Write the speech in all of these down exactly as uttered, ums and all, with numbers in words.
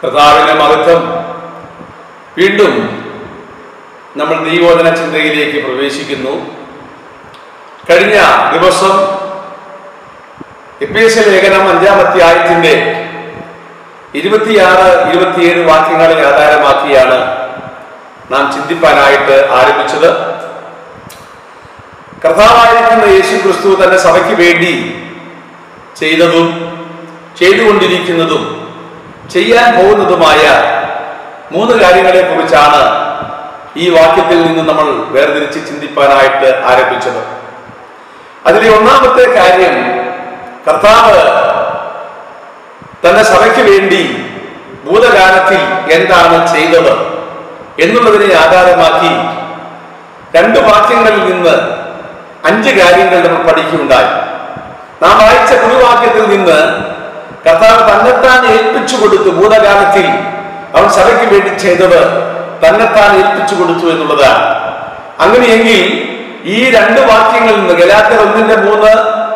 കർത്താവിന്റെ മഹത്വം. വീണ്ടും നമ്മൾ ദൈവവചന ചിന്തയിലേക്ക് പ്രവേശിക്കുന്നു. കഴിഞ്ഞ ദിവസം എഫേസ്യ ലേഖനം അഞ്ചാം അധ്യായത്തിന്റെ ഇരുപത്തിയാറ് ഇരുപത്തിയേഴ് വാക്യങ്ങളെ ആധാരമാക്കിയാണ് നാം ചിന്തിപ്പാനായിട്ട് ആരംഭിച്ചത്. കർത്താവായിരിക്കുന്ന യേശു ക്രിസ്തു തന്റെ സഭയ്ക്ക് വേണ്ടി ചെയ്തതും ചെയ്തുകൊണ്ടിരിക്കുന്നതും ചെയ്യാൻ പോകുന്നതുമായ മൂന്ന് കാര്യങ്ങളെ കുറിച്ചാണ് ഈ വാക്യത്തിൽ നിന്ന് നമ്മൾ വേർതിരിച്ച് ചിന്തിപ്പാനായിട്ട് ആരംഭിച്ചത്. അതിലെ ഒന്നാമത്തെ കാര്യം, കർത്താവ് തന്റെ സഭയ്ക്ക് വേണ്ടി ഭൂതകാലത്തിൽ എന്താണ് ചെയ്തത് എന്നുള്ളതിനെ ആധാരമാക്കി രണ്ട് വാക്യങ്ങളിൽ നിന്ന് അഞ്ച് കാര്യങ്ങൾ നമ്മൾ പഠിക്കുകയുണ്ടായി. നാം വായിച്ച കുറുവാക്യത്തിൽ നിന്ന് കർത്താവ് തന്നെത്താൻ ഏൽപ്പിച്ചു കൊടുത്തു. ഭൂതകാലത്തിൽ അവൻ സഭയ്ക്ക് വേണ്ടി ചെയ്തത് തന്നെത്താൻ ഏൽപ്പിച്ചു കൊടുത്തു എന്നുള്ളതാണ്. അങ്ങനെയെങ്കിൽ ഈ രണ്ട് വാക്യങ്ങളിൽ നിന്ന്, ഗലാത്യർ ഒന്നിന്റെ മൂന്ന്,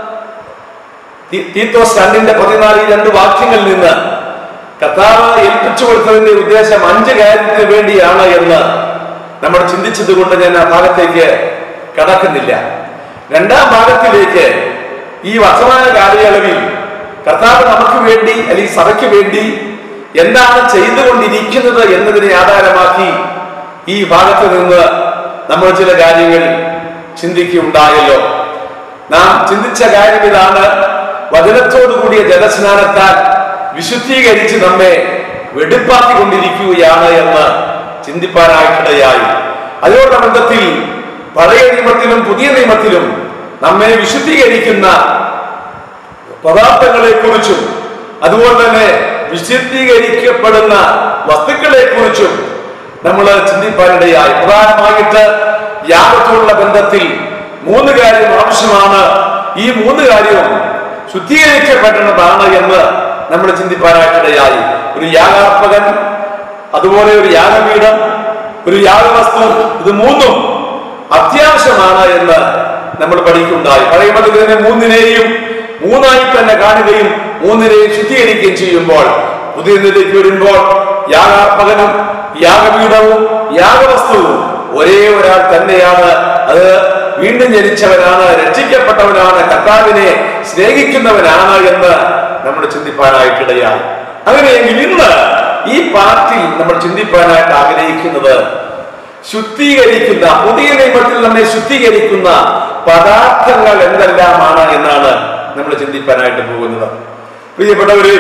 തീത്തോസ് രണ്ടിന്റെ പതിനാല്, ഈ രണ്ട് വാക്യങ്ങളിൽ നിന്ന് കർത്താവ് ഏൽപ്പിച്ചു കൊടുത്തതിന്റെ ഉദ്ദേശം അഞ്ച് കാര്യത്തിന് വേണ്ടിയാണ് എന്ന് നമ്മൾ ചിന്തിച്ചത് കൊണ്ട് ഞാൻ ആ ഭാഗത്തേക്ക് കടക്കുന്നില്ല. രണ്ടാം ഭാഗത്തിലേക്ക് ഈ വർത്തമാന കാലയളവിൽ കർത്താവ് നമുക്ക് വേണ്ടി അല്ലെങ്കിൽ സഭയ്ക്ക് വേണ്ടി എന്താണ് ചെയ്തുകൊണ്ടിരിക്കുന്നത് എന്നതിനെ ആധാരമാക്കി ഈ ഭാഗത്ത് നിന്ന് നമ്മൾ ചില കാര്യങ്ങൾ ചിന്തിക്കുകയുണ്ടായല്ലോ. നാം ചിന്തിച്ച കാര്യം ഇതാണ്: വചനത്തോടുകൂടിയ ജലസ്നാനത്താൽ വിശുദ്ധീകരിച്ച് നമ്മെ വെടിപ്പാക്കിക്കൊണ്ടിരിക്കുകയാണ് എന്ന് ചിന്തിപ്പാനായിട്ടിടയായി. അതിനോട് ബന്ധത്തിൽ പഴയ നിയമത്തിലും പുതിയ നിയമത്തിലും നമ്മെ വിശുദ്ധീകരിക്കുന്ന പദാർത്ഥങ്ങളെ കുറിച്ചും അതുപോലെ തന്നെ വിശുദ്ധീകരിക്കപ്പെടുന്ന വസ്തുക്കളെ കുറിച്ചും നമ്മൾ ചിന്തിപ്പാനിടയായി. പ്രധാനമായിട്ട് യാഗത്തോടുള്ള ബന്ധത്തിൽ മൂന്ന് കാര്യം ആവശ്യമാണ്. ഈ മൂന്ന് കാര്യവും ശുദ്ധീകരിക്കപ്പെടേണ്ടതാണ് എന്ന് നമ്മൾ ചിന്തിപ്പാനായിട്ടിടയായി. ഒരു യാഗാർപ്പകൻ, അതുപോലെ ഒരു യാഗപീഠം, ഒരു യാഗവസ്തു, ഇത് മൂന്നും അത്യാവശ്യമാണ് എന്ന് നമ്മൾ പഠിക്കുകയുണ്ടായി. പറയുമ്പോൾ ഇതിനെ മൂന്നിനെയും മൂന്നായി തന്നെ കാണുകയും മൂന്നിനെയും ശുദ്ധീകരിക്കുകയും ചെയ്യുമ്പോൾ പുതിയ നിലയ്ക്ക് വരുമ്പോൾ യാഗാർപ്പകനും യാഗപീഠവും യാഗവസ്തുവും ഒരേ ഒരാൾ തന്നെയാണ്. അത് വീണ്ടും ജനിച്ചവനാണ്, രക്ഷിക്കപ്പെട്ടവനാണ്, കർത്താവിനെ സ്നേഹിക്കുന്നവനാണ് എന്ന് നമ്മൾ ചിന്തിപ്പാനായിട്ടിടയായി. അങ്ങനെയെങ്കിൽ ഇന്ന് ഈ പാർട്ടിൽ നമ്മൾ ചിന്തിപ്പാനായിട്ട് ആഗ്രഹിക്കുന്നത് ശുദ്ധീകരിക്കുന്ന, പുതിയ നിയമത്തിൽ നമ്മെ ശുദ്ധീകരിക്കുന്ന പദാർത്ഥങ്ങൾ എന്തെല്ലാമാണ് എന്നാണ് നമ്മൾ ചിന്തിപ്പാനായിട്ട് പോകുന്നത്. പ്രിയപ്പെട്ടവര്,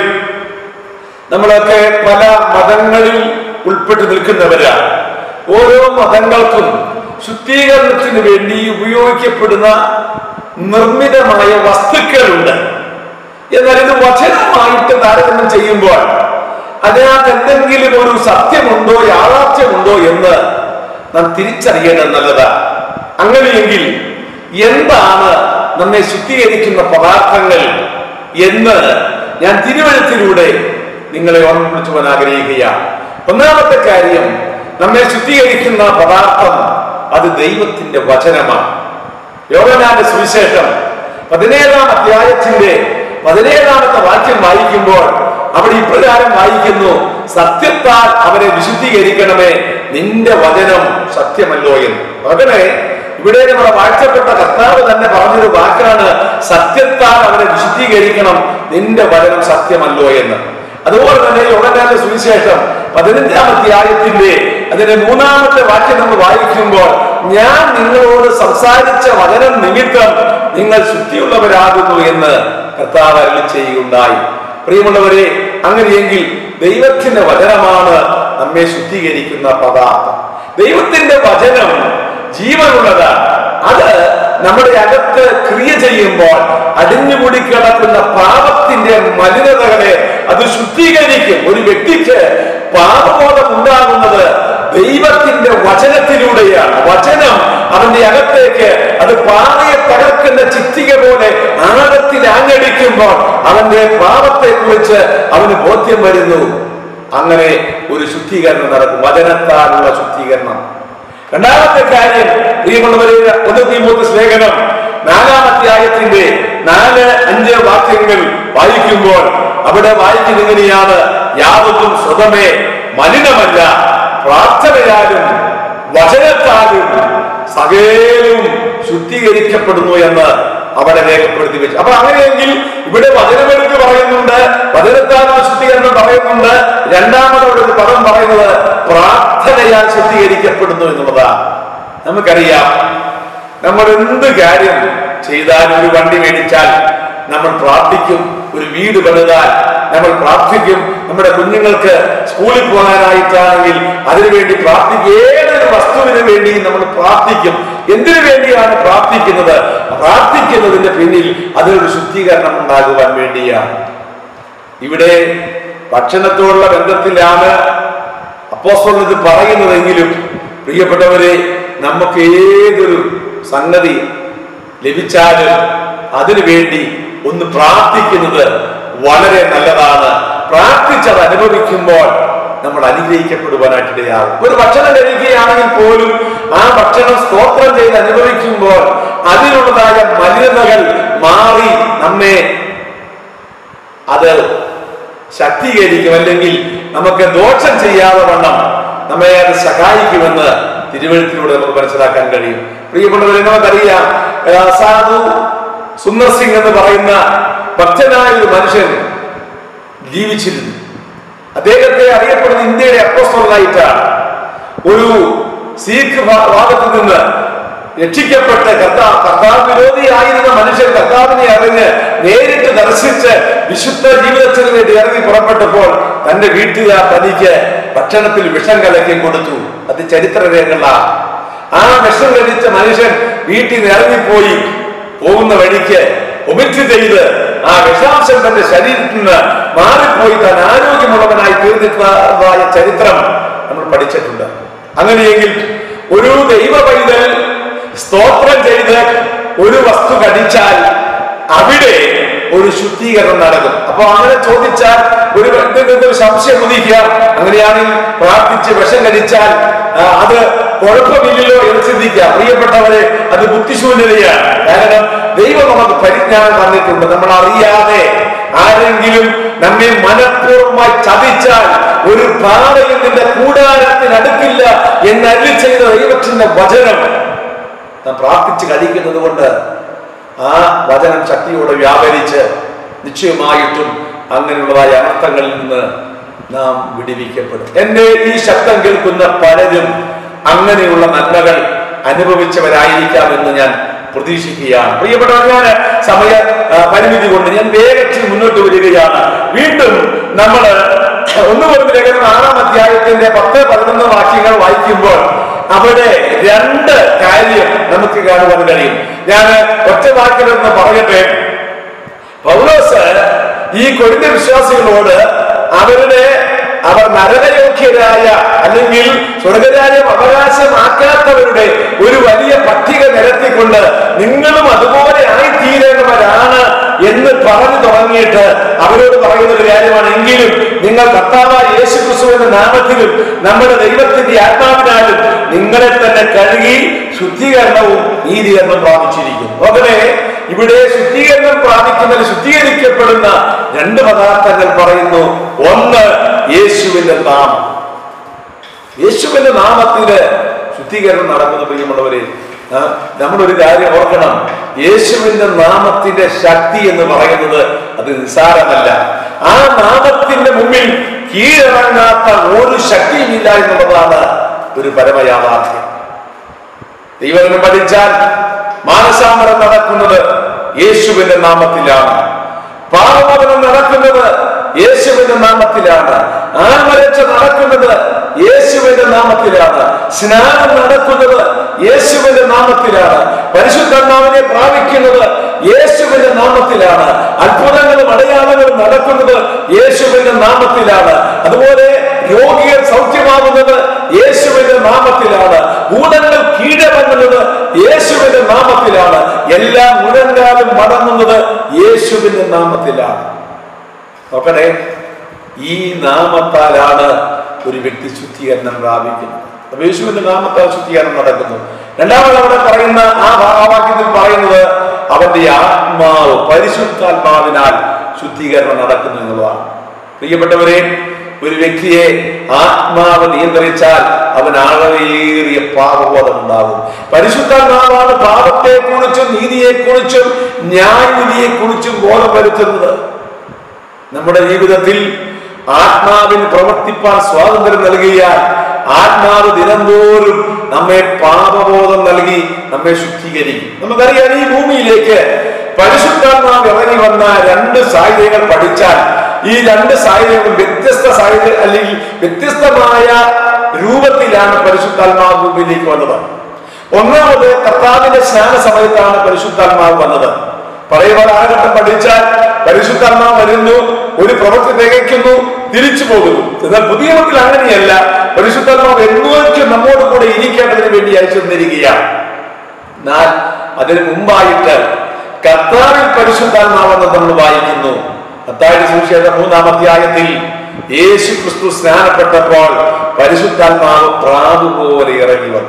നമ്മളൊക്കെ പല മതങ്ങളിൽ ഉൾപ്പെട്ട് നിൽക്കുന്നവരാണ്. ഓരോ മതങ്ങൾക്കും ശുദ്ധീകരണത്തിന് വേണ്ടി ഉപയോഗിക്കപ്പെടുന്ന നിർമ്മിതമായ വസ്തുക്കളുണ്ട്. എന്നാൽ ഇത് വചനമായിട്ട് താരതമ്യം ചെയ്യുമ്പോൾ അതിനകത്ത് എന്തെങ്കിലും ഒരു സത്യമുണ്ടോ, യാഥാർത്ഥ്യമുണ്ടോ എന്ന് നാം തിരിച്ചറിയേണ്ടത് നല്ലതാണ്. അങ്ങനെയെങ്കിൽ എന്താണ് നമ്മെ ശുദ്ധീകരിക്കുന്ന പദാർത്ഥങ്ങൾ എന്ന് ഞാൻ തിരുവഴുത്തിലൂടെ നിങ്ങളെ ഓർമ്മിപ്പിച്ചുവാൻ ആഗ്രഹിക്കുകയാണ്. ഒന്നാമത്തെ കാര്യം, നമ്മെ ശുദ്ധീകരിക്കുന്ന പദാർത്ഥം അത് ദൈവത്തിന്റെ വചനമാണ്. യോഹന്നാന്റെ സുവിശേഷം പതിനേഴാം അധ്യായത്തിന്റെ പതിനേഴാമത്തെ വാക്യം വായിക്കുമ്പോൾ അവിടെ ഇപ്രകാരം വായിക്കുന്നു: സത്യത്താൽ അവരെ വിശുദ്ധീകരിക്കണമേ, നിന്റെ വചനം സത്യമല്ലോ എന്ന്. മകനെ, ഇവിടെ നമ്മളെ വാഴ്ചപ്പെട്ട കർത്താവ് തന്നെ പറഞ്ഞൊരു വാക്കാണ് സത്യത്താൽ അവരെ വിശുദ്ധീകരിക്കണം, നിന്റെ വചനം സത്യമല്ലോ എന്ന്. അതുപോലെ തന്നെ യോഹന്നാന്റെ സുവിശേഷം പതിനഞ്ചാം അധ്യായത്തിന്റെ അതിന്റെ മൂന്നാമത്തെ വാക്യം നമ്മൾ വായിക്കുമ്പോൾ, ഞാൻ നിങ്ങളോട് സംസാരിച്ച വചനം നിമിത്തം നിങ്ങൾ ശുദ്ധിയുള്ളവരാകുന്നു എന്ന് കർത്താവ് അരുളി ചെയ്യുകയുണ്ടായി. പ്രിയമുള്ളവരെ, അങ്ങനെയെങ്കിൽ ദൈവത്തിന്റെ വചനമാണ് നമ്മെ ശുദ്ധീകരിക്കുന്ന പദാർത്ഥം. ദൈവത്തിന്റെ വചനം ജീവനുള്ളതാണ്. അത് നമ്മുടെ അകത്ത് ക്രിയ ചെയ്യുമ്പോൾ അടിഞ്ഞുകൂടി കിടക്കുന്ന പാപത്തിന്റെ മലിനതകളെ അത് ശുദ്ധീകരിക്കും. ഒരു വ്യക്തിക്ക് പാപബോധം ഉണ്ടാകുന്നത് ദൈവത്തിന്റെ വചനത്തിലൂടെയാണ്. വചനം അവന്റെ അകത്തേക്ക് അത് പാറയെ തകർക്കുന്ന ചിറ്റിക പോലെ ആഴത്തിൽ ആഞ്ഞടിക്കുമ്പോൾ അവന്റെ പാപത്തെ കുറിച്ച് അവന് ബോധ്യം വരുന്നു. അങ്ങനെ ഒരു ശുദ്ധീകരണം നടക്കും, വചനത്താലുള്ള ശുദ്ധീകരണം. രണ്ടാമത്തെ കാര്യം, പ്രിയമുള്ളവരെ, ഒന്ന് തീമോഥെയോസ് ലേഖനം നാലാം അധ്യായത്തിന്റെ നാല് അഞ്ച് വാക്യങ്ങൾ വായിക്കുമ്പോൾ അവിടെ വായിക്കുന്നത് ഇങ്ങനെയാണ്: യാതൊന്നും സ്വതമേ മലിനമല്ല, പ്രാർത്ഥനയാലും വചനത്താലും സകലവും ശുദ്ധീകരിക്കപ്പെടുന്നു എന്ന് അവിടെ രേഖപ്പെടുത്തി വെച്ചു. അപ്പൊ അങ്ങനെയെങ്കിൽ ഇവിടെ വചനമെടുത്ത് പറയുന്നുണ്ട്, വചനത്താൽ ശുദ്ധീകരണം പറയുന്നുണ്ട്. രണ്ടാമത് അവിടെ ഒരു പദം പറയുന്നത് പ്രാർത്ഥനയാൽ ശുദ്ധീകരിക്കപ്പെടുന്നു എന്നുള്ളതാണ്. നമുക്കറിയാം, നമ്മൾ എന്ത് കാര്യം ചെയ്താൽ, ഒരു വണ്ടി മേടിച്ചാൽ നമ്മൾ പ്രാർത്ഥിക്കും, ഒരു വീട് പണിതാൽ നമ്മൾ പ്രാർത്ഥിക്കും, നമ്മുടെ കുഞ്ഞുങ്ങൾക്ക് സ്കൂളിൽ പോകാനായിട്ടാണെങ്കിൽ അതിനുവേണ്ടി പ്രാർത്ഥിക്കും, ഏതൊരു വസ്തുവിന് വേണ്ടി നമ്മൾ പ്രാർത്ഥിക്കും. എന്തിനു വേണ്ടിയാണ് പ്രാർത്ഥിക്കുന്നത്? പ്രാർത്ഥിക്കുന്നതിന്റെ പിന്നിൽ അതിനൊരു ശുദ്ധീകരണം ഉണ്ടാകുവാൻ വേണ്ടിയാണ്. ഇവിടെ ഭക്ഷണത്തോടുള്ള ബന്ധത്തിലാണ് അപ്പോസ്തലൻ ഇത് പറയുന്നതെങ്കിലും പ്രിയപ്പെട്ടവരെ, നമുക്ക് ഏതൊരു സംഗതി ലഭിച്ചാലും അതിനു വേണ്ടി ഒന്ന് പ്രാർത്ഥിക്കുന്നത് വളരെ നല്ലതാണ്. പ്രാർത്ഥിച്ചത് അനുഭവിക്കുമ്പോൾ നമ്മൾ അനുഗ്രഹിക്കപ്പെടുവാനായിട്ടിടയാകും. ഒരു ഭക്ഷണം കഴിക്കുകയാണെങ്കിൽ പോലും ആ ഭക്ഷണം സ്തോത്രം ചെയ്ത് അനുഭവിക്കുമ്പോൾ അതിനുള്ളതായ മലിനതകൾ മാറി നമ്മെ അത് ശക്തീകരിക്കും, അല്ലെങ്കിൽ നമുക്ക് ദോഷം ചെയ്യാതെ വണ്ണം നമ്മെ അത് സഹായിക്കുമെന്ന് തിരുവഴുത്തിലൂടെ നമുക്ക് മനസ്സിലാക്കാൻ കഴിയും. പ്രിയപ്പെട്ടവരെ, നമുക്കറിയാം, സാധു സുന്ദർ സിംഗ് എന്ന് പറയുന്ന ഭക്തനായ ഒരു മനുഷ്യൻ ജീവിച്ചിരുന്നു. അദ്ദേഹത്തെ അറിയപ്പെടുന്ന ഇന്ത്യയുടെ അപ്പോസ്തലനായിട്ടാണ്. ഒരു സിഖ് ഭാഗത്ത് നിന്ന് രക്ഷിക്കപ്പെട്ട് കർത്താവ് കർത്താവ് വിരോധിയായിരുന്ന മനുഷ്യൻ കർത്താവിനെ അറിഞ്ഞ് നേരിട്ട് ദർശിച്ച് വിശുദ്ധ ജീവിതത്തിന് വേണ്ടി ഇറങ്ങി പുറപ്പെട്ടപ്പോൾ തന്റെ വീട്ടുകാർ തനിക്ക് ഭക്ഷണത്തിൽ വിഷം കലക്കി കൊടുത്തു. അത് ചരിത്രരേഖകളാണ്. ആ വിഷം കഴിച്ച മനുഷ്യൻ വീട്ടിൽ നിന്ന് ഇറങ്ങിപ്പോയി പോകുന്ന വഴിക്ക് ഒമിറ്റ് ചെയ്ത് ആ വിഷാംശം തന്റെ ശരീരത്തിൽ നിന്ന് മാറിപ്പോയി താൻ ആരോഗ്യമുള്ളവനായി തീർന്നിട്ടുള്ളതായ ചരിത്രം നമ്മൾ പഠിച്ചിട്ടുണ്ട്. അങ്ങനെയെങ്കിൽ ഒരു ദൈവ പൈതൽ സ്തോത്രം ചെയ്ത് ഒരു വസ്തു കടിച്ചാൽ അവിടെ ഒരു ശുദ്ധീകരണം നടക്കും. അപ്പൊ അങ്ങനെ ചോദിച്ചാൽ ഒരു ഒരു സംശയം ഉദിക്കുക, അങ്ങനെയാണെങ്കിൽ പ്രാർത്ഥിച്ച് വിഷം കഴിച്ചാൽ അത് കുഴപ്പമില്ലല്ലോ എന്ന് ചിന്തിക്കുക. പ്രിയപ്പെട്ടവരെ, അത് ബുദ്ധിശൂന്യതയാണ്. കാരണം ദൈവം നമുക്ക് പരിജ്ഞാനം തന്നിട്ടുണ്ട്. നമ്മൾ അറിയാതെ ആരെങ്കിലും നമ്മെ മനഃപൂർവ്വമായി ചതിച്ചാൽ ഒരു പാറയും നിന്റെ കൂടാരത്തിനടുക്കില്ല എന്ന് അരുളി ചെയ്ത ദൈവത്തിന്റെ വചനം നാം പ്രാർത്ഥിച്ച് കഴിക്കുന്നത് കൊണ്ട് ആ വചനം ശക്തിയോടെ വ്യാപരിച്ച് നിശ്ചയമായിട്ടും അങ്ങനെയുള്ളതായ അർത്ഥങ്ങളിൽ നിന്ന് നാം വിടുവിക്കപ്പെടും. എന്റെ ഈ ശബ്ദം കേൾക്കുന്ന പലരും അങ്ങനെയുള്ള നന്മകൾ അനുഭവിച്ചവരായിരിക്കാമെന്ന് ഞാൻ പ്രതീക്ഷിക്കുകയാണ്. പ്രിയപ്പെട്ടവർ, ഞാൻ സമയ പരിമിതി കൊണ്ട് ഞാൻ വേഗത്തിൽ മുന്നോട്ട് വരികയാണ്. വീണ്ടും നമ്മൾ ഒന്ന് മുതൽ ലേഖനം ആറാം അധ്യായത്തിന്റെ പത്ത് പതിനൊന്ന് വാക്യങ്ങൾ വായിക്കുമ്പോൾ അവിടെ രണ്ട് കാര്യം നമുക്ക് കാണുവാൻ കഴിയും. ഞാൻ ഒറ്റ വാക്കിലൊന്ന് പറയട്ടെ. പൗലോസ് ഈ കൊരിന്ത്യൻ വിശ്വാസികളോട് അവരുടെ അവർ നരകയോഗ്യരായ അല്ലെങ്കിൽ സ്വർഗരാജ്യം അവകാശമാക്കാത്തവരുടെ ഒരു വലിയ പട്ടിക നിരത്തിക്കൊണ്ട് നിങ്ങളും അതുപോലെ ആയിത്തീരേണ്ടവരാണ് എന്ന് പറഞ്ഞു തുടങ്ങിയിട്ട് അവരോട് പറയുന്ന ഒരു കാര്യമാണ്, എങ്കിലും നിങ്ങൾ കർത്താവായ യേശു ക്രിസ്തുവിന്റെ നാമത്തിലും നമ്മുടെ ദൈവത്തിന്റെ ആത്മാവിനാലും നിങ്ങളെ തന്നെ കഴുകി ശുദ്ധീകരണവും നീതീകരണം പ്രാപിച്ചിരിക്കും. അങ്ങനെ ഇവിടെ ശുദ്ധീകരണം പ്രാപിക്കുന്നതിൽ ശുദ്ധീകരിക്കപ്പെടുന്ന രണ്ട് പദാർത്ഥങ്ങൾ പറയുന്നു. ഒന്ന്, യേശുവിന്റെ നാമം. യേശുവിന്റെ നാമത്തിന് ശുദ്ധീകരണം നടക്കുന്ന പ്രിയമുള്ളവരെ, നമ്മളൊരു കാര്യം ഓർക്കണം. യേശുവിന്റെ നാമത്തിന്റെ ശക്തി എന്ന് പറയുന്നത് അത് നിസ്സാരമല്ല. ആ നാമത്തിന്റെ മുമ്പിൽ കീഴടങ്ങാത്ത ഒരു ശക്തിയുമില്ല എന്നുള്ളതാണ് ഒരു പരമയാഥാർത്ഥ്യം. ദൈവം പഠിച്ചാൽ മാനസാന്തരം നടക്കുന്നത് യേശുവിന്റെ നാമത്തിലാണ്. പാപമോചനം നടക്കുന്നത് യേശുവിന്റെ നാമത്തിലാണ്. ആത്മരക്ഷ നടക്കുന്നത് യേശുവിന്റെ നാമത്തിലാണ്. സ്നാനം നടക്കുന്നത് യേശുവിന്റെ നാമത്തിലാണ്. പരിശുദ്ധാത്മാവിനെ പ്രാപിക്കുന്നത് യേശുവിന്റെ നാമത്തിലാണ്. അത്ഭുതങ്ങളും അടയാളങ്ങളും നടക്കുന്നത് യേശുവിന്റെ നാമത്തിലാണ്. അതുപോലെ രോഗികൾ സൗഖ്യമാകുന്നത് യേശുവിന്റെ നാമത്തിലാണ്. ഭൂതങ്ങൾ കീഴടങ്ങുന്നത് യേശുവിന്റെ നാമത്തിലാണ്. എല്ലാ മുഴങ്കാലും മടങ്ങുന്നത് യേശുവിന്റെ നാമത്തിലാണ്. നോക്കണേ, ഈ നാമത്താലാണ് ഒരു വ്യക്തി ശുദ്ധീകരണം പ്രാപിക്കുന്നത്. അപ്പൊ യേശുവിന്റെ നാമത്താൽ ശുദ്ധീകരണം നടക്കുന്നു. രണ്ടാമത് അവിടെ പറയുന്ന ആ വാക്യത്തിൽ പറയുന്നത് അവന്റെ ആത്മാവ് പരിശുദ്ധാത്മാവിനാൽ ശുദ്ധീകരണം നടക്കുന്നു എന്നുള്ളതാണ്. പ്രിയപ്പെട്ടവരെ, ഒരു വ്യക്തിയെ ആത്മാവ് നിയന്ത്രിച്ചാൽ അവൻ ആഴമേറിയ പാപബോധം ഉണ്ടാകും. പരിശുദ്ധാത്മാവാണ് പാപത്തെ കുറിച്ചും നീതിയെ കുറിച്ചും ന്യായവിധിയെ കുറിച്ചും ബോധം വരുത്തുന്നത്. നമ്മുടെ ജീവിതത്തിൽ ആത്മാവിന് പ്രവർത്തിപ്പാൻ സ്വാതന്ത്ര്യം നൽകിയാൽ ആത്മാവ് ദിനംതോറും നമ്മെ പാപബോധം നൽകി നമ്മെ ശുദ്ധീകരിക്കും. നമുക്കറിയാം, ഈ ഭൂമിയിലേക്ക് പരിശുദ്ധാത്മാവ് ഇറങ്ങി വന്ന രണ്ട് സാഹചര്യങ്ങൾ പഠിച്ചാൽ ഈ രണ്ട് സാഹചര്യങ്ങളും വ്യത്യസ്ത സാഹചര്യം അല്ലെങ്കിൽ വ്യത്യസ്തമായ രൂപത്തിലാണ് പരിശുദ്ധാത്മാവ് ഭൂമിയിലേക്ക് വന്നത്. ഒന്നാമത് കർത്താവിന്റെ സ്നാന സമയത്താണ് പരിശുദ്ധാത്മാവ് വന്നത്. പഴയ കാലഘട്ടം പഠിച്ചാൽ പരിശുദ്ധാത്മാവ് വരുന്നു, ഒരു പ്രവൃത്തി തികയ്ക്കുന്നു, തിരിച്ചു പോകുന്നു. എന്നാൽ പുതിയ മക്കൾ അങ്ങനെയല്ല. പരിശുദ്ധാത്മാവ് എന്നേക്കും നമ്മോട് കൂടെ ഇരിക്കേണ്ടതിന് വേണ്ടി അയച്ചു തന്നിരിക്കുകയാണ്. എന്നാൽ അതിന് മുമ്പായിട്ട് കർത്താവിൽ പരിശുദ്ധാത്മാവെന്ന് നമ്മൾ വായിക്കുന്നു. മത്തായിയുടെ സുവിശേഷം മൂന്നാം അധ്യായത്തിൽ യേശു ക്രിസ്തു സ്നാനപ്പെട്ടപ്പോൾ പരിശുദ്ധാത്മാവ് പ്രാവ് പോലെ ഇറങ്ങി വന്നു.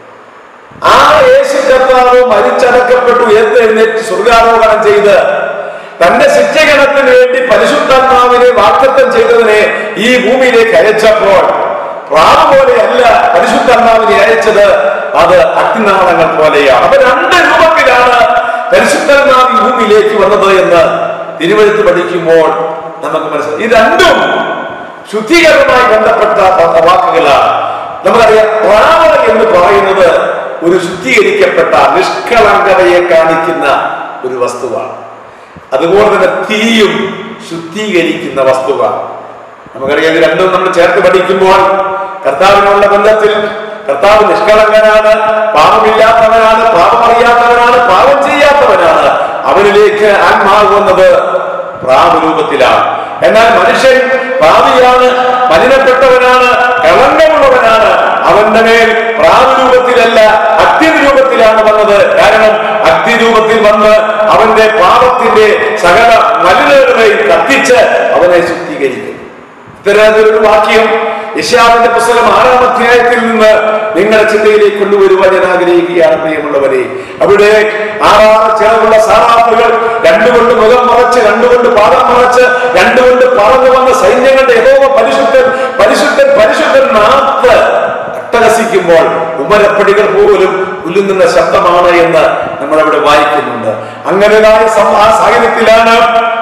ആ യേശു കർത്താവ് മരിച്ചടക്കപ്പെട്ടു, എഴുന്നേറ്റ് സ്വർഗാരോഹണം ചെയ്ത് തന്റെ ശിക്ഷകണത്തിന് വേണ്ടി പരിശുദ്ധാത്മാവിനെ വാഗ്ദത്തം ചെയ്തതിനെ ഈ ഭൂമിയിലേക്ക് അയച്ചപ്പോൾ പ്രാവ് പോലെയല്ല പരിശുദ്ധാത്മാവിനെ അയച്ചത്, അത് അഗ്നിനാളങ്ങൾ പോലെയാണ്. അപ്പൊ രണ്ട് രൂപത്തിലാണ് പരിശുദ്ധാത്മാവ് ഈ ഭൂമിയിലേക്ക് വന്നത് എന്ന് തിരുവെഴുത്ത് പഠിക്കുമ്പോൾ നമുക്ക് മനസ്സിലാവും. ഈ രണ്ടും ശുദ്ധീകരണവുമായി ബന്ധപ്പെട്ട വാക്കുകളാണ്. നമുക്കറിയാം, പ്രാവ് എന്ന് പറയുന്നത് ഒരു ശുദ്ധീകരിക്കപ്പെട്ട നിഷ്കളങ്കതയെ കാണിക്കുന്ന ഒരു വസ്തുവാണ്. അതുപോലെ തന്നെ തീയും ശുദ്ധീകരിക്കുന്ന വസ്തുവാണ്. നമുക്കറിയാം, ഇത് രണ്ടും നമ്മൾ ചേർത്ത് പഠിക്കുമ്പോൾ കർത്താവിനുള്ള ബന്ധത്തിൽ കർത്താവ് നിഷ്കളങ്കനാണ്, പാപമില്ലാത്തവനാണ്, പാപമറിയാത്തവനാണ്, പാപം ചെയ്യാത്തവനാണ്. അവനിലേക്ക് ആത്മാവ് വന്നത് പ്രാവ് രൂപത്തിലാണ്. എന്നാൽ മനുഷ്യൻ പാപിയാണ്, മലിനപ്പെട്ടവനാണ്, കളങ്കമുള്ളവനാണ്. അവന്റെ മേൽ പ്രാവ് രൂപത്തിലല്ല അഗ്നി രൂപത്തിലാണ് വന്നത്. കാരണം അഗ്നി രൂപത്തിൽ വന്ന് അവന്റെ പാപത്തിന്റെ സകല മലിനതകളെയും കത്തിച്ച് അവനെ ശുദ്ധീകരിക്കും. ഇത്തരത്തിലൊരു വാക്യം യെശയ്യാവിന്റെ പുസ്തകം ആറാം അധ്യായത്തിൽ നിന്ന് നിങ്ങളുടെ ചിന്തയിലേക്ക് കൊണ്ടുവരുവാൻ ഞാൻ ആഗ്രഹിക്കുകയാണ് പ്രിയമുള്ളവരെ. അവിടെ ആറാറ് ചേർന്നുള്ള സാറാഫുകൾ രണ്ടുകൊണ്ട് മുഖം മറച്ച്, രണ്ടുകൊണ്ട് പാദം മറച്ച്, രണ്ടുകൊണ്ട് പറന്നു വന്ന സൈന്യങ്ങളുടെ യഹോവ പരിശുദ്ധൻ പരിശുദ്ധൻ പരിശുദ്ധൻ നാത്ത് അട്ടഹസിക്കുമ്പോൾ ഉമരപ്പടികൾ പോലും ഉല്ലുന്ന ശബ്ദമാണ് എന്ന് നമ്മൾ അവിടെ വായിക്കുന്നുണ്ട്. അങ്ങനെ ആ സാഹചര്യത്തിലാണ്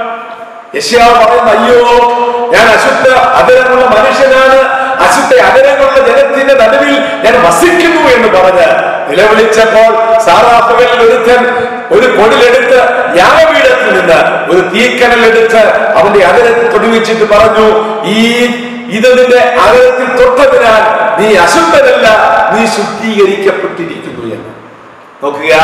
യെശയ്യാവ് പറയുന്ന, അയ്യോ ഞാൻ അശുദ്ധ അധരമുള്ള മനുഷ്യനാണ്, അശുദ്ധ അധരങ്ങളുള്ള ജനത്തിന്റെ നടുവിൽ ഞാൻ വസിക്കുന്നു എന്ന് പറഞ്ഞ് നിലവിളിച്ചപ്പോൾ സാറാഫുകളിൽ ഒരുത്തൻ ഒരു കൊടിലെടുത്ത് യാഗപീഠത്തിൽ നിന്ന് ഒരു തീക്കനലെടുത്ത് അവന്റെ അധരത്തിൽ തൊടുവിച്ചിട്ട് പറഞ്ഞു, ഈ ഇതിന്റെ അധരത്തിൽ തൊട്ടതിനാൽ നീ അശുദ്ധനല്ല, നീ ശുദ്ധീകരിക്കപ്പെട്ടിരിക്കുന്നു എന്ന്. നോക്കുക,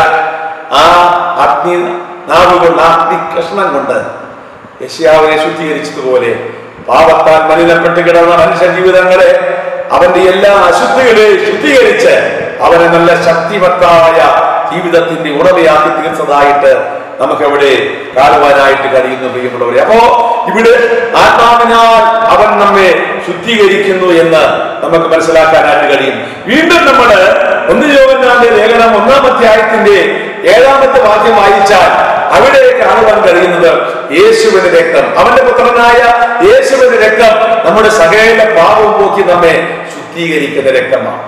ആ അഗ്നി നാവുകൊണ്ട് അഗ്നി കഷ്ണം കൊണ്ട് യെശയ്യാവിനെ ശുദ്ധീകരിച്ചതുപോലെ പാപത്താൽ മലിനപ്പെട്ട് കിടന്ന മനുഷ്യ ജീവിതങ്ങളെ അവന്റെ എല്ലാ അശുദ്ധികളെയും ശുദ്ധീകരിച്ച് അവനെ നല്ല ശക്തിവത്തായ ജീവിതത്തിന്റെ ഉടമയാക്കി തീർച്ചതായിട്ട് നമുക്ക് അവിടെ കാണുവാനായിട്ട് കഴിയുന്നു പ്രിയമുള്ളവരെ. അപ്പോ ഇവിടെ ആത്മാവിനാൽ അവൻ നമ്മെ ശുദ്ധീകരിക്കുന്നു എന്ന് നമുക്ക് മനസ്സിലാക്കാനായിട്ട് കഴിയും. വീണ്ടും നമ്മൾ ഒന്ന് യോഹന്നാന്റെ ലേഖനം ഒന്നാം അധ്യായത്തിന്റെ ഏഴാമത്തെ വാക്യം വായിച്ചാൽ അവിടെ കാണുവാൻ കഴിയുന്നത് യേശുവിന്റെ രക്തം, അവന്റെ പുത്രനായ യേശുവിന്റെ രക്തം നമ്മുടെ സകല പാപവും പോക്കി നമ്മെ ശുദ്ധീകരിക്കുന്ന രക്തമാണ്.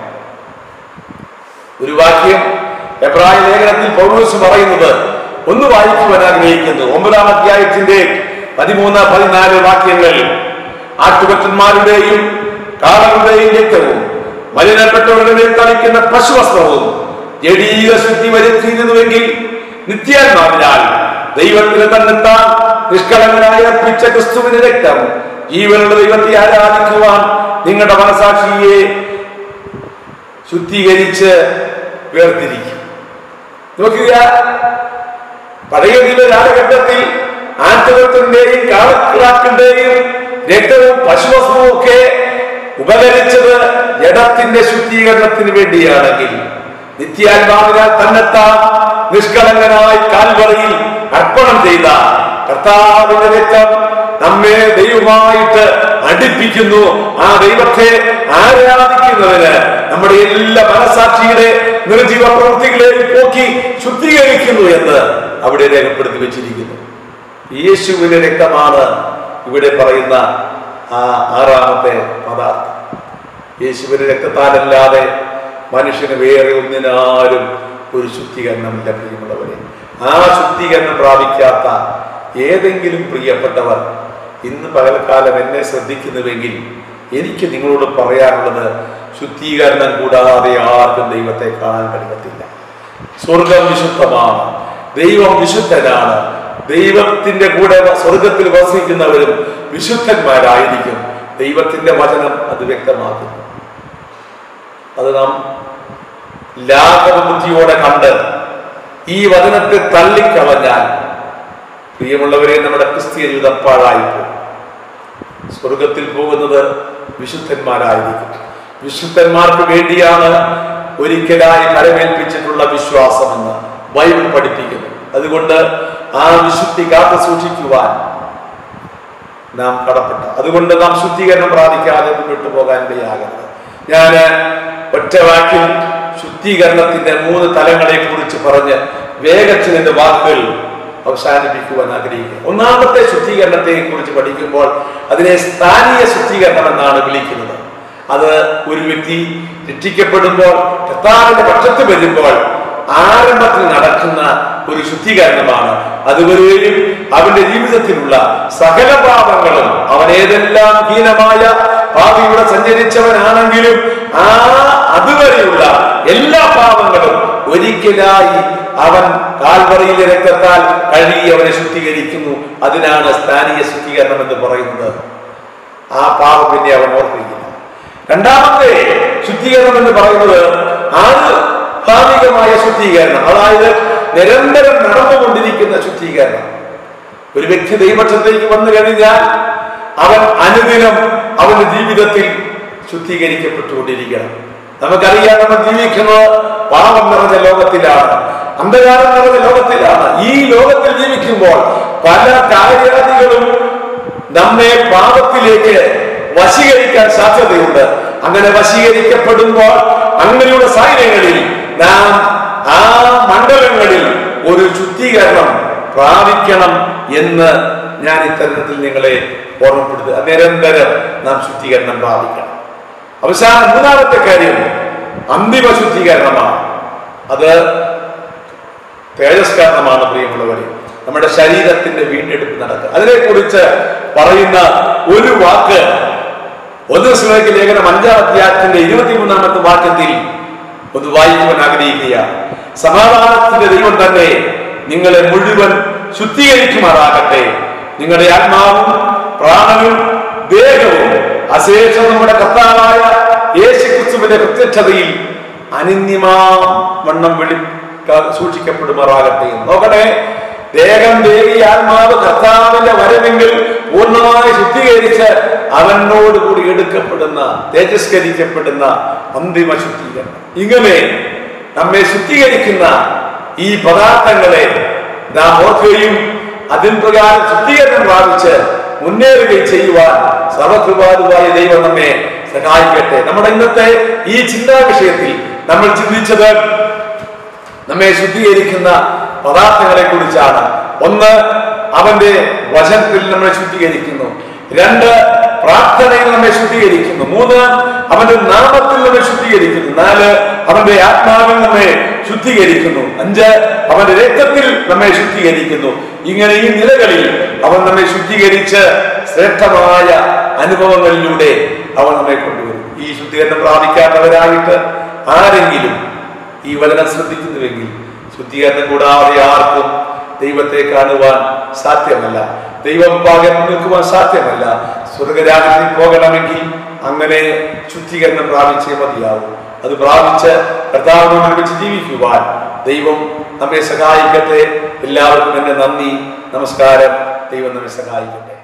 ഒരു വാക്യം എബ്രായ ലേഖനത്തിൽ പൗലോസ് പറയുന്നത് ഒന്ന് വായിക്കുവാൻ ആഗ്രഹിക്കുന്നു. ഒമ്പതാം അധ്യായത്തിന്റെ പതിമൂന്ന് പതിനാല് വാക്യങ്ങൾ, ആട്ടുകൊറ്റന്മാരുടെയും കാളകളുടെയും രക്തവും മലിനപ്പെട്ടവരുടെ മേൽ തളിക്കുന്ന പശുവസ്ത്രവും ജഡീക ശുദ്ധി വരുത്തിയിരുന്നുവെങ്കിൽ നിത്യാത്മാവിനാൽ ദൈവത്തിന് തന്നെത്താൻ നിഷ്കളങ്കനായ അർപ്പിച്ച ക്രിസ്തുവിന്റെ രക്തം ജീവനുള്ള ദൈവത്തെ ആരാധിക്കുവാൻ നിങ്ങളുടെ മനസാക്ഷിയെ ശുദ്ധീകരിച്ച് വേർതിരിക്കും. നോക്കുക, പഴയ കാലഘട്ടത്തിൽ ആട്ടുകൊറ്റന്റെയും കാളക്കിടാക്കളുടെയും രക്തവും പശുവസ്ത്രവും ഒക്കെ ഉപകരിച്ചത് ജഡത്തിന്റെ ശുദ്ധീകരണത്തിന് വേണ്ടിയാണെങ്കിൽ നിത്യാത്മാവിനാൽ തന്നെത്താൻ നിഷ്കളങ്കനായി കാൽവറിയിൽ അർപ്പണം ചെയ്ത കർത്താവിന്റെ രക്തം നമ്മെ ദൈവമായിട്ട് അടുപ്പിക്കുന്നു. ആ ദൈവത്തെ ആരാധിക്കുന്നതിന് നമ്മുടെ എല്ലാ മനസാക്ഷിയുടെ നിർജീവ പ്രവൃത്തികളെയും പോക്കി ശുദ്ധീകരിക്കുന്നു എന്ന് അവിടെ രേഖപ്പെടുത്തി വെച്ചിരിക്കുന്നു. യേശുവിന്റെ രക്തമാണ് ഇവിടെ പറയുന്ന ആ ആറാമത്തെ പദാർത്ഥം. യേശുവിന്റെ രക്തത്താലല്ലാതെ മനുഷ്യന് വേറെ ഒന്നിനാരും ഒരു ശുദ്ധീകരണമില്ല പ്രിയമുള്ളവരെ. ആ ശുദ്ധീകരണം പ്രാപിക്കാത്ത ഏതെങ്കിലും പ്രിയപ്പെട്ടവർ ഇന്ന് പകൽക്കാലം എന്നെ ശ്രദ്ധിക്കുന്നുവെങ്കിൽ എനിക്ക് നിങ്ങളോട് പറയാനുള്ളത്, ശുദ്ധീകരണം കൂടാതെ ആർക്കും ദൈവത്തെ കാണാൻ കഴിയത്തില്ല. സ്വർഗം വിശുദ്ധമാണ്, ദൈവം വിശുദ്ധനാണ്. ദൈവത്തിന്റെ കൂടെ സ്വർഗത്തിൽ വസിക്കുന്നവരും വിശുദ്ധന്മാരായിരിക്കും. ദൈവത്തിന്റെ വചനം അത് വ്യക്തമാക്കുന്നു. അത് നാം ലാഘവബുദ്ധിയോടെ കണ്ട് ഈ വചനത്തെ തള്ളിക്കളഞ്ഞാൽ പ്രിയമുള്ളവരെ നമ്മുടെ ക്രിസ്തീയ ജീവിതം പാഴായിപ്പോകും. സ്വർഗത്തിൽ പോകുന്നത് വിശുദ്ധന്മാരായിരിക്കും. വിശുദ്ധന്മാർക്ക് വേണ്ടിയാണ് ഒരിക്കലായി ഫലമേൽപ്പിച്ചിട്ടുള്ള വിശ്വാസമെന്ന് ബൈബിൾ പഠിപ്പിക്കുന്നു. അതുകൊണ്ട് ആ വിശുദ്ധി കാത്തു സൂക്ഷിക്കുവാൻ നാം കടപ്പെട്ട, അതുകൊണ്ട് നാം ശുദ്ധീകരണം പ്രാപിക്കാതെ മുന്നോട്ട് പോകാൻ ഇടയാകരുത്. ഞാൻ ഒറ്റ വാക്കിൽ ശുദ്ധീകരണത്തിന്റെ മൂന്ന് തലങ്ങളെ കുറിച്ച് പറഞ്ഞ് വേഗത്തിൽ എന്റെ വാക്കുകൾ അവസാനിപ്പിക്കുവാൻ ആഗ്രഹിക്കുന്നു. ഒന്നാമത്തെ ശുദ്ധീകരണത്തെ കുറിച്ച് പഠിക്കുമ്പോൾ അതിനെ സ്ഥാനീയ ശുദ്ധീകരണം എന്നാണ് വിളിക്കുന്നത്. അത് ഒരു വ്യക്തി രക്ഷിക്കപ്പെടുമ്പോൾ കർത്താവിന്റെ പക്ഷത്ത് വരുമ്പോൾ ആരംഭത്തിൽ നടക്കുന്ന ഒരു ശുദ്ധീകരണമാണ്. അതുവരെയും അവന്റെ ജീവിതത്തിലുള്ള സകല പാപങ്ങളും, അവൻ ഏതെല്ലാം ഹീനമായ പാപിയുടെ സഞ്ചരിച്ചവനാണെങ്കിലും ആ അതുവരെയുള്ള എല്ലാ പാപങ്ങളും ഒരിക്കലായി അവൻ കാൽവറിയിലെ രക്തത്താൽ കഴുകി അവനെ ശുദ്ധീകരിക്കുന്നു. അതിനാണ് സ്ഥാനീയ ശുദ്ധീകരണം എന്ന് പറയുന്നത്. ആ പാപം പിന്നെ അവൻ ഓർമ്മിക്കില്ല. രണ്ടാമത്തെ ശുദ്ധീകരണം എന്ന് പറയുന്നത് ആനുഭാവികമായ ശുദ്ധീകരണം, അതായത് നിരന്തരം നടന്നുകൊണ്ടിരിക്കുന്ന ശുദ്ധീകരണം. ഒരു വ്യക്തി ദൈവപക്ഷത്തേക്ക് വന്നു കഴിഞ്ഞാൽ അവൻ അനുദിനം അവന്റെ ജീവിതത്തിൽ ശുദ്ധീകരിക്കപ്പെട്ടുകൊണ്ടിരിക്കണം. നമുക്കറിയാം, നമ്മൾ ജീവിക്കുന്നത് പാപം നിറഞ്ഞ ലോകത്തിലാണ്, അന്ധകാരം നിറഞ്ഞ ലോകത്തിലാണ്. ഈ ലോകത്തിൽ ജീവിക്കുമ്പോൾ പല കാര്യാദികളും നമ്മെ പാപത്തിലേക്ക് വശീകരിക്കാൻ സാധ്യതയുണ്ട്. അങ്ങനെ വശീകരിക്കപ്പെടുമ്പോൾ അങ്ങനെയുള്ള സാഹചര്യങ്ങളിൽ നാം ആ മണ്ഡലങ്ങളിൽ ഒരു ശുദ്ധീകരണം പ്രാപിക്കണം എന്ന് ഞാൻ ഇത്തരത്തിൽ നിങ്ങളെ ഓർമ്മപ്പെടുത്തുക. നിരന്തരം നാം ശുദ്ധീകരണം പ്രാപിക്കണം. അവസാനം മൂന്നാമത്തെ കാര്യം അന്തിമ ശുദ്ധീകരണമാണ്. അത് തേജസ്കരണമാണ് പ്രിയമുള്ളവരെ. നമ്മുടെ ശരീരത്തിന്റെ വീണ്ടെടുപ്പ് നടക്കുക. അതിനെക്കുറിച്ച് പറയുന്ന ഒരു വാക്ക് ഒന്ന് തെസ്സലോനിക്ക ലേഖനം അഞ്ചാം അധ്യായത്തിന്റെ ഇരുപത്തിമൂന്നാമത്തെ വാക്യത്തിൽ ഒന്ന് വായിക്കുവാൻ ആഗ്രഹിക്കുകയാണ്. സമാധാനത്തിന്റെ ദൈവം തന്നെ നിങ്ങളെ മുഴുവൻ ശുദ്ധീകരിക്കുമാറാകട്ടെ. നിങ്ങളുടെ ആത്മാവും പ്രാണനും ദേഹവും അശേഷം നമ്മുടെ കർത്താവായ യേശുക്രിസ്തുവിന്റെ പ്രത്യക്ഷതയിൽ അനന്യമാവണ്ണം വെളി സൂക്ഷിക്കപ്പെടുമാറാകട്ടെ. നോക്കട്ടെ, ദേഹം, ദേവി, ആത്മാവ് കർത്താവിന്റെ വരവെങ്കിൽ പൂർണ്ണമായി ശുദ്ധീകരിച്ച് അവനോട് കൂടി എടുക്കപ്പെടുന്ന, തേജസ്കരിക്കപ്പെടുന്ന അന്തിമ ശുദ്ധീകരണം. ഇങ്ങനെ നമ്മെ ശുദ്ധീകരിക്കുന്ന ഈ പദാർത്ഥങ്ങളെ നാം ഓർക്കുകയും അതിൻ പ്രകാരം ശുദ്ധീകരണം പ്രാപിച്ച് മുന്നേറുകയും ചെയ്യുവാൻ സർവകൃപാലുവായ ദൈവം നമ്മെ സഹായിക്കട്ടെ. നമ്മുടെ ഇന്നത്തെ ഈ ചിന്താ വിഷയത്തിൽ നമ്മൾ ചിന്തിച്ചത് നമ്മെ ശുദ്ധീകരിക്കുന്ന പദാർത്ഥങ്ങളെ കുറിച്ചാണ്. ഒന്ന്, അവന്റെ വചനത്തിൽ നമ്മെ ശുദ്ധീകരിക്കുന്നു. രണ്ട്, പ്രാർത്ഥനയിൽ നമ്മെ ശുദ്ധീകരിക്കുന്നു. മൂന്ന്, അവന്റെ നാമത്തിൽ നമ്മെ ശുദ്ധീകരിക്കുന്നു. നാല്, അവന്റെ ആത്മാവിൽ നമ്മെ ശുദ്ധീകരിക്കുന്നു. അഞ്ച്, അവന്റെ രക്തത്തിൽ നമ്മെ ശുദ്ധീകരിക്കുന്നു. ഇങ്ങനെ ഈ നിലകളിൽ അവൻ നമ്മെ ശുദ്ധീകരിച്ച് ശ്രേഷ്ഠമായ അനുഭവങ്ങളിലൂടെ അവൻ നമ്മെ കൊണ്ടുവരും. ഈ ശുദ്ധീകരണം പ്രാപിക്കാത്തവരായിട്ട് ആരെങ്കിലും ഈ വചനം ശ്രദ്ധിക്കുന്നുവെങ്കിൽ ശുദ്ധീകരണം കൂടാതെ ആർക്കും ദൈവത്തെ കാണുവാൻ സാധ്യമല്ല, ദൈവം പാകൻ നിൽക്കുവാൻ സാധ്യമല്ല. സ്വർഗരാജ്യത്തിൽ പോകണമെങ്കിൽ അങ്ങനെ ശുദ്ധീകരണം പ്രാപിച്ചേ മതിയാവും. അത് പ്രാപിച്ച് കർത്താവിനോട് ഒരുമിച്ച് ജീവിക്കുവാൻ ദൈവം നമ്മെ സഹായിക്കട്ടെ. എല്ലാവർക്കും എന്റെ നന്ദി, നമസ്കാരം. ദൈവം നമ്മെ സഹായിക്കട്ടെ.